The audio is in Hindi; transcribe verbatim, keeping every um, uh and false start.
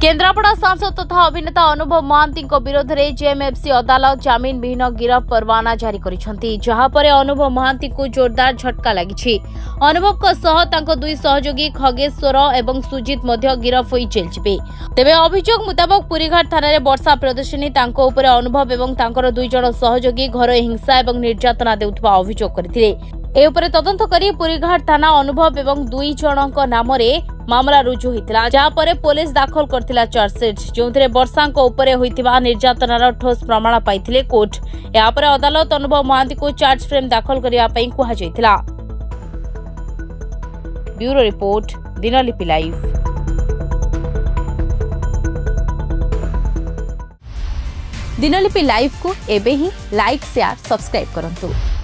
केन्द्रापड़ा सांसद तथा अभिनेता अनुभव महांती विरोध में जेएमएफसी अदालत जमीन विहीन गिरफ परवाना जारी करिसेंती, जहां पर अनुभव महांती को जोरदार झटका लगी। अनुभव को सह तांको दुई सहयोगी खगेश्वर एवं सुजित मध्य गिरफ होई जेल जिबे। तेबे अभियोग मुताबक पुरीघाट थाना रे वर्षा प्रियदर्शिनी तांको उपरे अनुभव एवं तांकर दुई जण सहयोगी घर हिंसा एवं निर्यातना देउथबा अभियोग करथिले। ए उपरे तदंत करी पुरीघाट थाना अनुभव एवं दुई जनक नाम रे मामला रुजु होइतिला, जहां पर पुलिस दाखल करथिला चार्जशीट, जोंथरे वर्षांक उपरे होइतिबा निर्यातनार ठोस प्रमाण पाइथिले कोर्ट। या पर अदालत अनुभव महांती को चार्ज फ्रेम दाखल करिया पई कुहा जायतिला। Bureau report, Dinalipi live. Dinalipi live को एबे ही लाइक शेयर सब्सक्राइब करंतु।